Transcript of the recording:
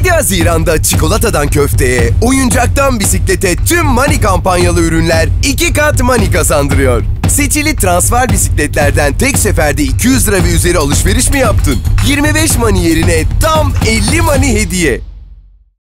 7 Haziran'da çikolatadan köfteye, oyuncaktan bisiklete tüm Money kampanyalı ürünler 2 kat Money kazandırıyor. Seçili transfer bisikletlerden tek seferde 200 lira ve üzeri alışveriş mi yaptın? 25 Money yerine tam 50 Money hediye.